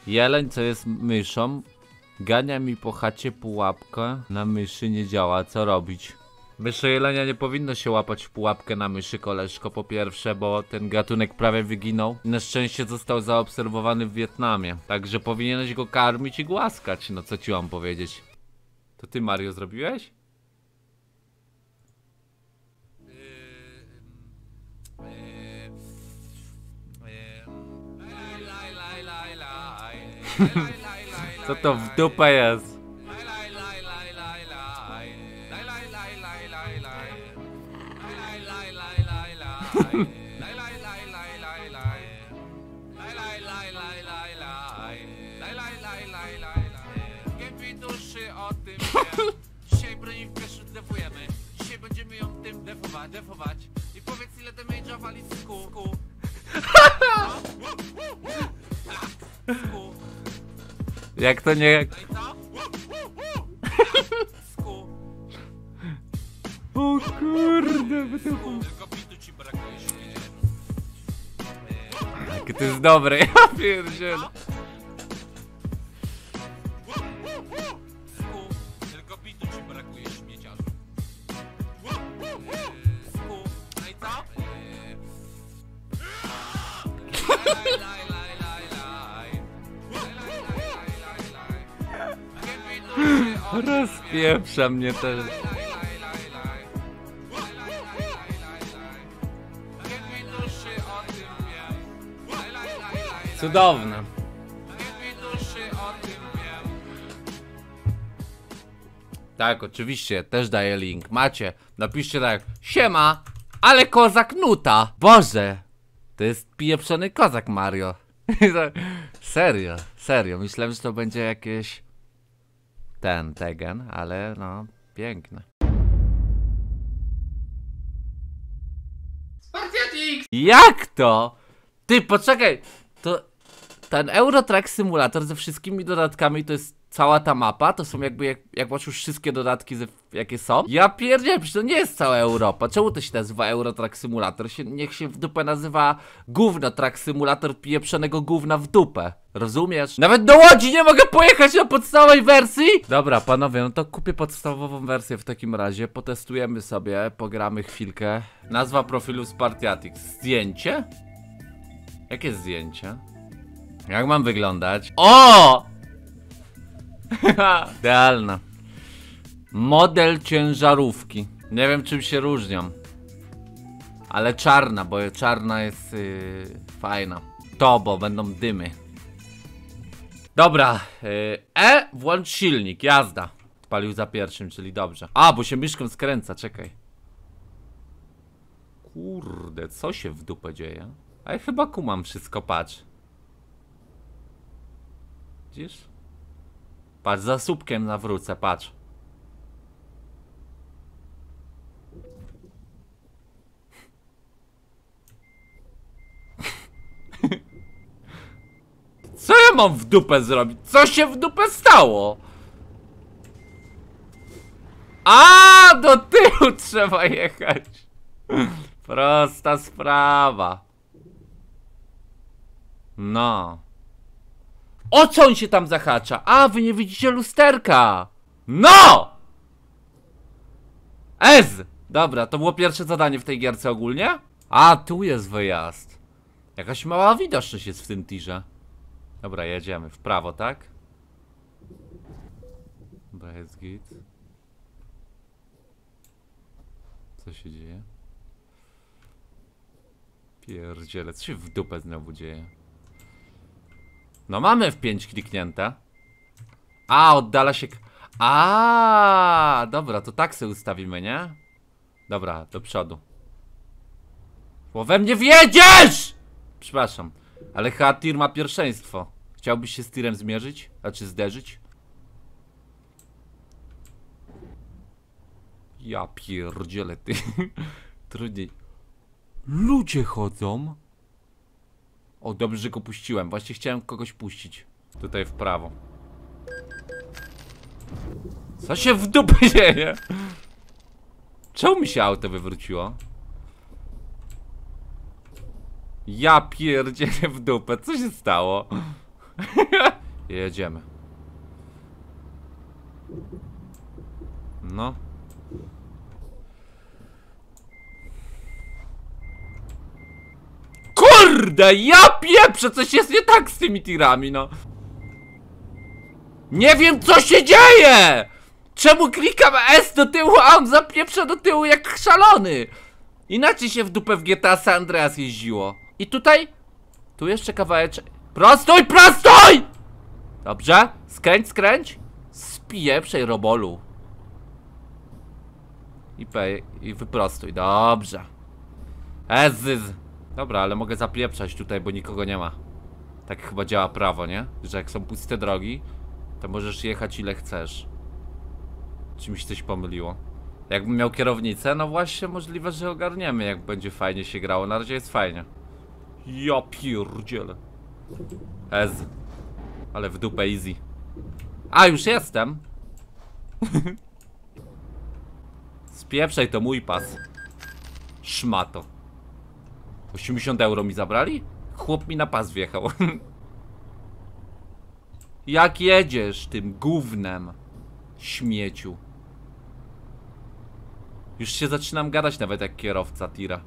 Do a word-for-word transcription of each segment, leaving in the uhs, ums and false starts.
Jeleń, co jest myszą, gania mi po chacie pułapkę na myszy, nie działa, co robić? Mysze jelenia nie powinno się łapać w pułapkę na myszy, koleżko, po pierwsze, bo ten gatunek prawie wyginął. Na szczęście został zaobserwowany w Wietnamie, także powinieneś go karmić i głaskać, no co ci mam powiedzieć. To ty, Mario, zrobiłeś? Co to w dupę jest? Dzisiaj broniwkę zdefujemy. Dzisiaj będziemy ją tym defować, defować. I powiedz, ile damage'a wali z kół. Jak to nie... O kurde, jakie to jest dobre, ja pierdzielę. Tylko bitu ci brakuje, śmieciarzu. No i co? Rozpieprza mnie też. Cudowne. Tak, oczywiście, też daję link. Macie, napiszcie tak. Siema, ale kozak nuta. Boże, to jest pieprzony kozak, Mario. Serio, serio. Myślałem, że to będzie jakieś... Ten, Tegen, ale no, piękne. Spartiatix! Jak to? Ty, poczekaj, to ten Euro Truck Simulator ze wszystkimi dodatkami to jest cała ta mapa? To są jakby, jak, jak masz już wszystkie dodatki, ze, jakie są? Ja pierdzielę, przecież to nie jest cała Europa. Czemu to się nazywa Euro Truck Simulator? Się, niech się w dupę nazywa Gówno Truck Simulator pieprzonego gówna w dupę. Rozumiesz? Nawet do Łodzi nie mogę pojechać na podstawowej wersji? Dobra, panowie, no to kupię podstawową wersję w takim razie. Potestujemy sobie, pogramy chwilkę. Nazwa profilu Spartiatix. Zdjęcie? Jakie zdjęcie? Jak mam wyglądać? O! Idealna. Model ciężarówki. Nie wiem, czym się różnią. Ale czarna, bo czarna jest yy, fajna. To, bo będą dymy. Dobra. Yy, E, włącz silnik, jazda. Odpalił za pierwszym, czyli dobrze. A, bo się myszką skręca, czekaj. Kurde, co się w dupę dzieje? A ja chyba kumam wszystko, patrz. Widzisz? Patrz, za słupkiem nawrócę, patrz. Co ja mam w dupę zrobić? Co się w dupę stało? A, do tyłu trzeba jechać. Prosta sprawa. No. O co on się tam zahacza? A, wy nie widzicie lusterka. No! Ez! Dobra, to było pierwsze zadanie w tej gierce ogólnie. A, tu jest wyjazd. Jakaś mała widoczność jest w tym tirze. Dobra, jedziemy w prawo, tak? Dobra, jest git. Co się dzieje? Pierdziele, co się w dupę znowu dzieje? No mamy w pięć kliknięte. A, oddala się... A, dobra, to tak sobie ustawimy, nie? Dobra, do przodu. Bo we mnie wjedziesz! Przepraszam, ale chyba tir ma pierwszeństwo. Chciałbyś się z tirem zmierzyć? Znaczy zderzyć? Ja pierdzielę, ty. Trudniej. Ludzie chodzą. O, dobrze, że go puściłem. Właśnie chciałem kogoś puścić. Tutaj w prawo. Co się w dupę dzieje? Czemu mi się auto wywróciło? Ja pierdzielę w dupę. Co się stało? Jedziemy. No. Kurde, ja pieprzę, coś jest nie tak z tymi tirami, no. Nie wiem, co się dzieje! Czemu klikam S do tyłu, a on zapieprza do tyłu jak szalony? Inaczej się w dupę w G T A San Andreas jeździło. I tutaj? Tu jeszcze kawałeczek. Prostuj, prostuj! Dobrze, skręć, skręć. Spieprzej robolu. I pej, i wyprostuj, dobrze. Ezyz. Dobra, ale mogę zapieprzać tutaj, bo nikogo nie ma. Tak chyba działa prawo, nie? Że jak są puste drogi, to możesz jechać ile chcesz. Czy mi się coś pomyliło? Jakbym miał kierownicę, no właśnie możliwe, że ogarniemy, jak będzie fajnie się grało. Na razie jest fajnie. Ja pierdzielę. Ez. Ale w dupę easy. A, już jestem. Spieprzaj, to mój pas. Szmato. osiemdziesiąt euro mi zabrali? Chłop mi na pas wjechał. Jak jedziesz tym gównem, śmieciu? Już się zaczynam gadać nawet jak kierowca tira.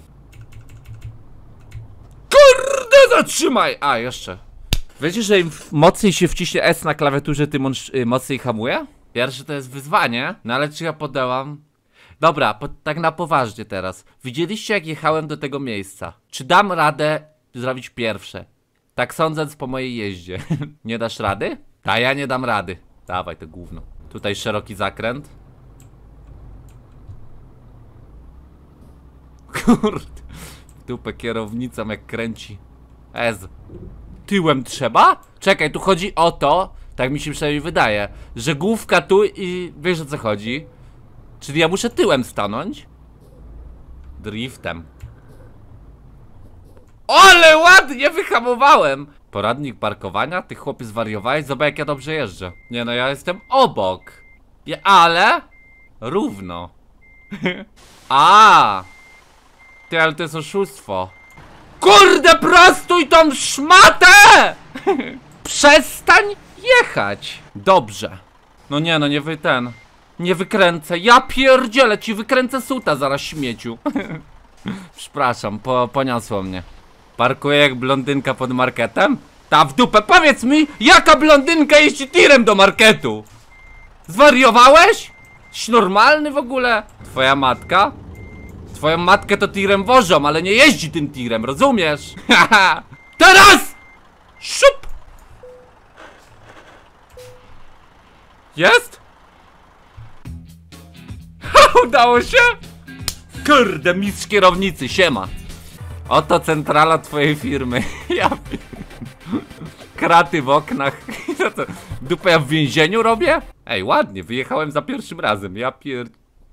Kurde, zatrzymaj! A, jeszcze. Wiecie, że im mocniej się wciśnie S na klawiaturze, tym on y, mocniej hamuje? Pierwsze to jest wyzwanie, no ale czy ja podałam? Dobra, po, tak na poważnie teraz. Widzieliście, jak jechałem do tego miejsca? Czy dam radę zrobić pierwsze? Tak sądząc po mojej jeździe. Nie dasz rady? A ja nie dam rady. Dawaj to gówno. Tutaj szeroki zakręt. Kurde. W dupę kierownicą jak kręci. Ez. Tyłem trzeba? Czekaj, tu chodzi o to, tak mi się przynajmniej wydaje, że główka tu i wiesz o co chodzi. Czyli ja muszę tyłem stanąć? Driftem. Ale ładnie wyhamowałem! Poradnik parkowania? Ty chłopie zwariowałeś? Zobacz jak ja dobrze jeżdżę. Nie no, ja jestem obok. Je, ale... Równo. A. Ty, ale to jest oszustwo. Kurde, prostuj tą szmatę! Przestań jechać. Dobrze. No nie, no nie wy ten. Nie wykręcę. Ja pierdzielę, ci wykręcę suta zaraz, śmieciu. Przepraszam, po, poniosło mnie. Parkuję jak blondynka pod marketem? Ta w dupę, powiedz mi, jaka blondynka jeździ tirem do marketu? Zwariowałeś? Jesteś normalny w ogóle? Twoja matka? Twoją matkę to tirem wożą, ale nie jeździ tym tirem, rozumiesz? Haha! Teraz! Szup! Jest? Ha, udało się? Kurde, mistrz kierownicy, siema. Oto centrala twojej firmy. Ja... Kraty w oknach. Dupę ja w więzieniu robię? Ej, ładnie, wyjechałem za pierwszym razem. Ja pier...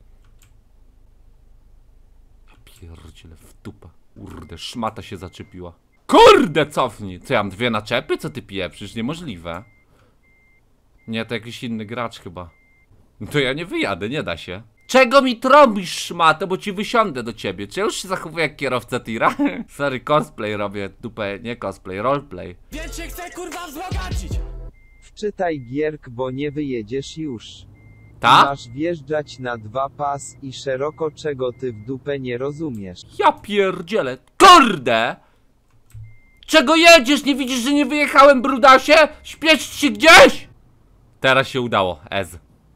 Ja pierdzielę w dupę. Kurde, szmata się zaczepiła. Kurde, cofnij. Co, ja mam dwie naczepy? Co ty pieprzysz? Niemożliwe. Nie, to jakiś inny gracz chyba. No to ja nie wyjadę, nie da się. Czego mi trąbisz, szmatę, bo ci wysiądę do ciebie. Czy ja już się zachowuję jak kierowca tira? Sorry, cosplay robię, dupę, nie cosplay, roleplay. Więc się chcę kurwa wzbogacić! Wczytaj gierk, bo nie wyjedziesz już. Ta? Masz wjeżdżać na dwa pas i szeroko, czego ty w dupę nie rozumiesz. Ja pierdzielę, kurde! Czego jedziesz? Nie widzisz, że nie wyjechałem, brudasie? Śpiesz się gdzieś? Teraz się udało, Ez.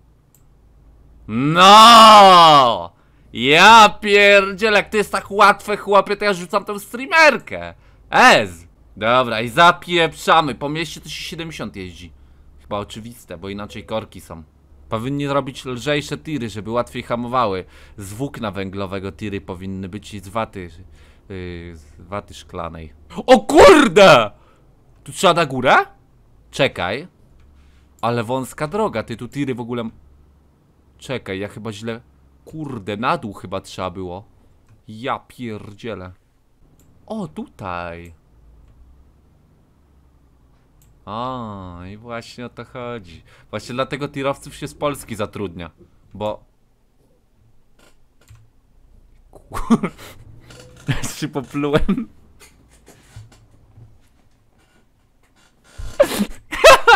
No! Ja pierdzielę, jak to jest tak łatwe, chłopie, to ja rzucam tą streamerkę. Ez! Dobra, i zapieprzamy. Po mieście to się siedemdziesiąt jeździ. Chyba oczywiste, bo inaczej korki są. Powinni robić lżejsze tiry, żeby łatwiej hamowały. Z włókna węglowego tiry powinny być i z waty, yy, z waty szklanej. O kurde! Tu trzeba na górę? Czekaj. Ale wąska droga, ty tu tiry w ogóle... Czekaj, ja chyba źle... Kurde, na dół chyba trzeba było. Ja pierdzielę. O, tutaj. O, i właśnie o to chodzi. Właśnie dlatego tirowców się z Polski zatrudnia. Bo... Kur... się poplułem.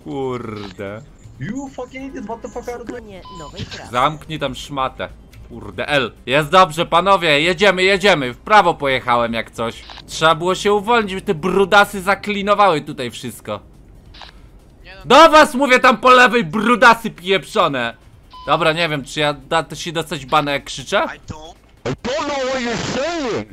Kurde. You fucking idiot, what the fuck are you doing? Nie, nowej trasy. Zamknij tam szmatę. Kurde, L. Jest dobrze, panowie, jedziemy, jedziemy. W prawo pojechałem jak coś. Trzeba było się uwolnić, te brudasy zaklinowały tutaj wszystko. Do was mówię tam po lewej, brudasy pieprzone. Dobra, nie wiem, czy ja da to się dostać bana jak krzyczę? I don't. I don't know what you're saying.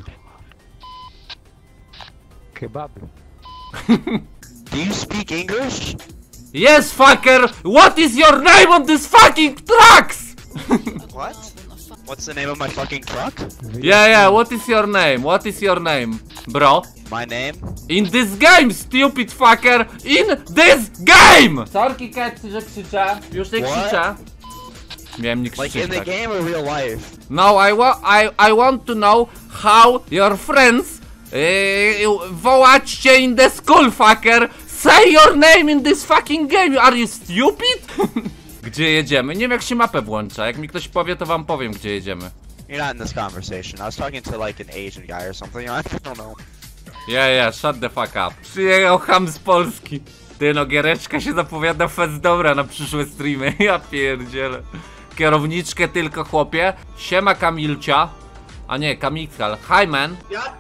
Kebab. Do you speak English? Yes, fucker! What is your name on this fucking trucks? What? What's the name of my fucking truck? Yeah, yeah, what is your name? What is your name, bro? My name? In this game, stupid fucker! In this game! Sorki, Ketsy, że krzyczę. Już nie What? krzyczę. Miałem nie Like krzyczeć, in the tak. game or real life? No, I, wa I, I want to know how your friends yy, wołać cię in the school, fucker! Say your name in this fucking game! Are you stupid? Gdzie jedziemy? Nie wiem jak się mapę włącza. Jak mi ktoś powie, to wam powiem, gdzie jedziemy. You're not in this conversation. I was talking to like an Asian guy or something. I don't know. Yeah, yeah, shut the fuck up. Przyjechał ham z Polski. Ty no, giereczka się zapowiada fest dobra na przyszłe streamy. Ja pierdzielę. Kierowniczkę tylko, chłopie. Siema Kamilcia. A nie, Kamikal. Hi man.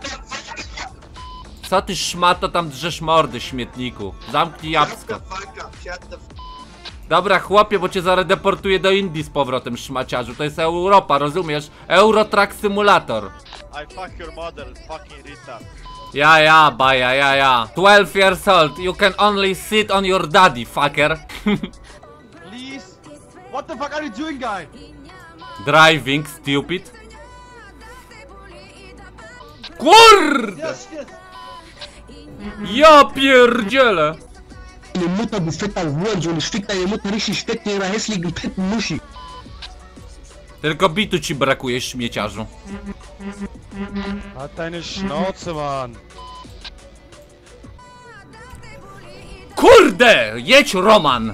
Co ty szmato tam drzesz mordy, śmietniku? Zamknij jabłko. Dobra, chłopie, bo cię zaraz deportuję do Indii z powrotem, szmaciarzu. To jest Europa, rozumiesz? Euro Truck Simulator. I fuck your mother, fucking retard. Ja, ja, baja, ja, ja. twelve years old, you can only sit on your daddy, fucker. Please. What the fuck are you doing, guy? Driving, stupid. Kurde! Yes, yes. Ja pierdzielę. Eine Mutter, du fetter Hurensohn, ich fick deine Mutter richtig fett in ihrer hässlichen, fetten Muschi. Tylko bitu ci brakuje, śmieciarzu. Halt deine Schnauze, Mann. Kurde! Jedź, Roman!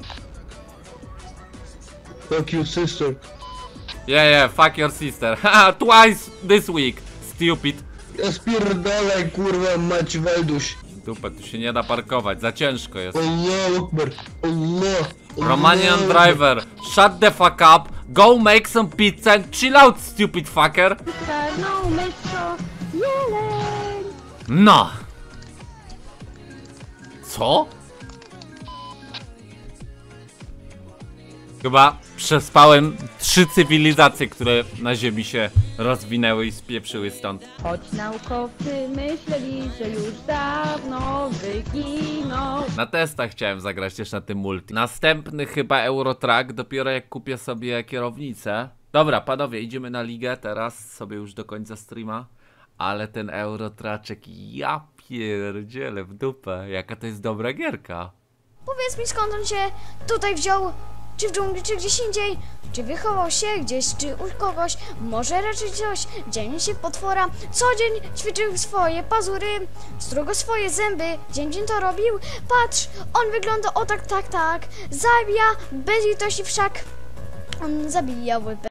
Fuck you, sister. Yeah, yeah, fuck your sister. Haha, twice this week, stupid. Ja spierdalaj, kurwa, mać Walduś. Dupę, tu się nie da parkować, za ciężko jest. Allah Akbar, Allah. Romanian Allah. driver, shut the fuck up, go make some pizza and chill out, stupid fucker. Czarną myszą, jeleń. No. Co? Chyba przespałem trzy cywilizacje, które na ziemi się rozwinęły i spieprzyły stąd. Choć naukowcy myśleli, że już dawno wyginął. Na testach chciałem zagrać też na tym multi. Następny chyba Eurotrack, dopiero jak kupię sobie kierownicę. Dobra, panowie, idziemy na ligę teraz, sobie już do końca streama. Ale ten Eurotraczek, ja pierdzielę w dupę, jaka to jest dobra gierka. Powiedz mi, skąd on się tutaj wziął? Czy w dżungli, czy gdzieś indziej? Czy wychował się gdzieś, czy u kogoś? Może raczej coś? Dzień się potwora. Co dzień ćwiczył swoje pazury, strugo swoje zęby. Dzień dzień to robił. Patrz, on wygląda o tak, tak, tak. Zabija bez litości wszak. On zabijał